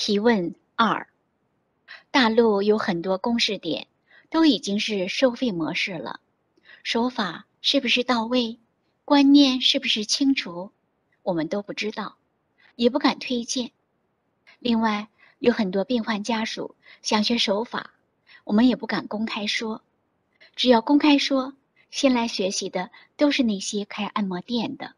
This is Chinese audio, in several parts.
提问二：大陆有很多公示点都已经是收费模式了，手法是不是到位，观念是不是清楚，我们都不知道，也不敢推荐。另外，有很多病患家属想学手法，我们也不敢公开说。只要公开说，先来学习的都是那些开按摩店的，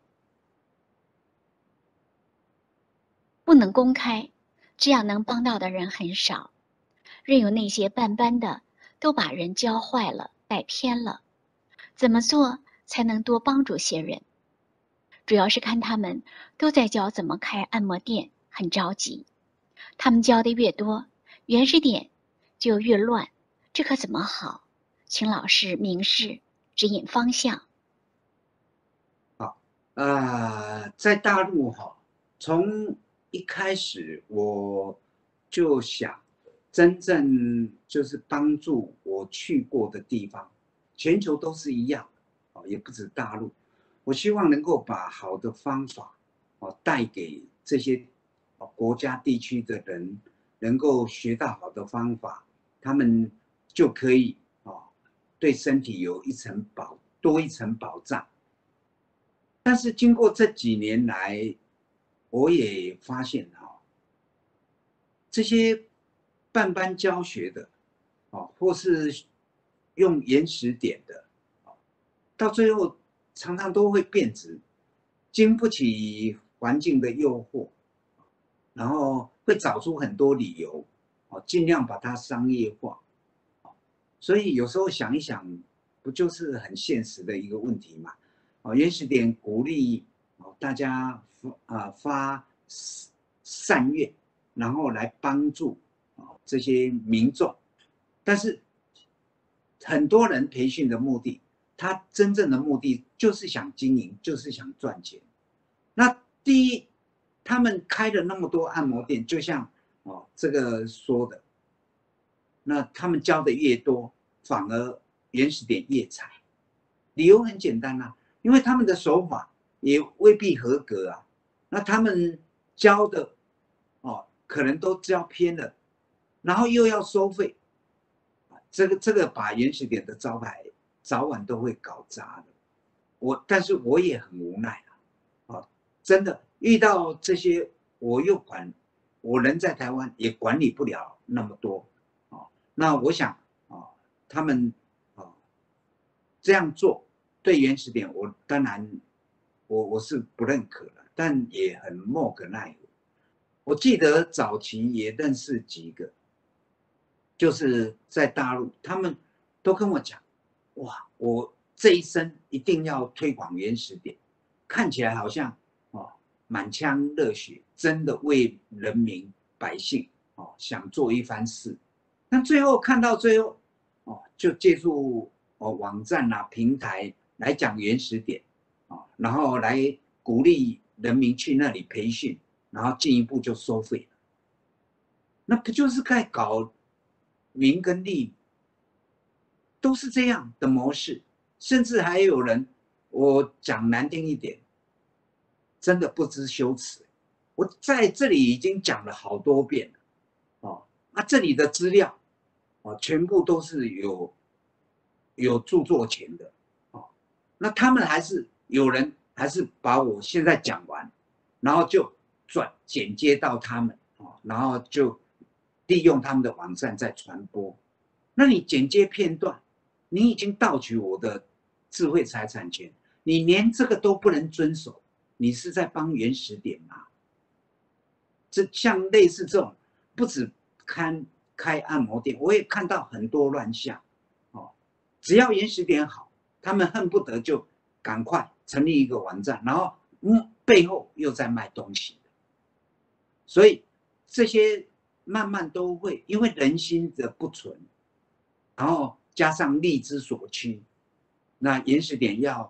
不能公开，这样能帮到的人很少。任由那些办班的都把人教坏了、带偏了，怎么做才能多帮助些人？主要是看他们都在教怎么开按摩店，很着急。他们教的越多，原始点就越乱，这可怎么好？请老师明示指引方向。 好，在大陆哈，从一开始我就想，真正就是帮助我去过的地方，全球都是一样，也不止大陆。我希望能够把好的方法，带给这些国家地区的人，能够学到好的方法，他们就可以对身体有多一层保障。但是经过这几年来，我也发现这些办班教学的或是用原始点的到最后常常都会变质，经不起环境的诱惑，然后会找出很多理由，尽量把它商业化。所以有时候想一想，不就是很现实的一个问题嘛？原始点鼓励大家发善愿，然后来帮助这些民众，但是很多人培训的目的，他真正的目的就是想经营，就是想赚钱。那第一，他们开了那么多按摩店，就像这个说的，那他们教的越多，反而原始点越踩。理由很简单啊，因为他们的手法也未必合格啊。那他们教的可能都教偏了，然后又要收费，这个把原始点的招牌早晚都会搞砸的。但是我也很无奈真的遇到这些，我人在台湾也管理不了那么多那我想他们这样做对原始点，我当然我是不认可的，但也很莫可奈何。我记得早期也认识几个，就是在大陆，他们都跟我讲，哇，我这一生一定要推广原始点，看起来好像满腔热血，真的为人民百姓想做一番事。但最后看到最后就借助网站平台来讲原始点然后来鼓励人民去那里培训，然后进一步就收费了。那不就是在搞名跟利，都是这样的模式。甚至还有人，我讲难听一点，真的不知羞耻。我在这里已经讲了好多遍了这里的资料全部都是有著作权的那他们有人还是把我现在讲完，然后就剪接到他们然后就利用他们的网站在传播。那你剪接片段，你已经盗取我的智慧财产权，你连这个都不能遵守，你是在帮原始点吗？像类似这种，不止开按摩店，我也看到很多乱象只要原始点好，他们恨不得就赶快成立一个网站，然后背后又在卖东西。所以这些慢慢都会因为人心的不纯，然后加上力之所趋，那原始点要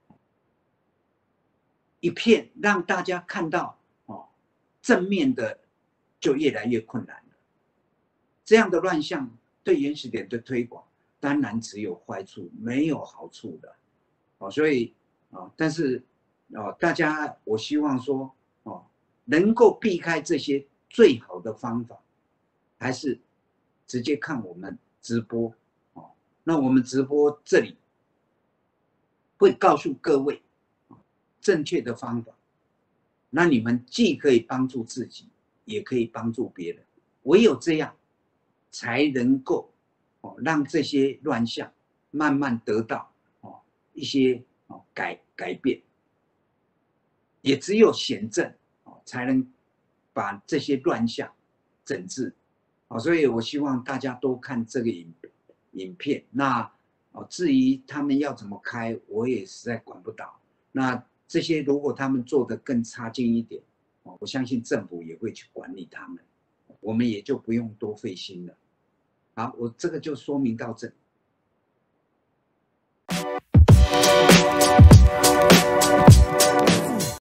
一片让大家看到正面的，就越来越困难了。这样的乱象对原始点的推广，当然只有坏处，没有好处的。所以但是大家我希望说能够避开这些最好的方法还是直接看我们直播哦。那我们直播这里会告诉各位正确的方法，那你们既可以帮助自己，也可以帮助别人。唯有这样，才能够让这些乱象慢慢得到一些改变。也只有显正才能把这些乱象整治。所以我希望大家都看这个影片。那至于他们要怎么开，我也实在管不到。那这些如果他们做得更差劲一点，我相信政府也会去管理他们，我们也就不用多费心了。好，我这个就说明到这里。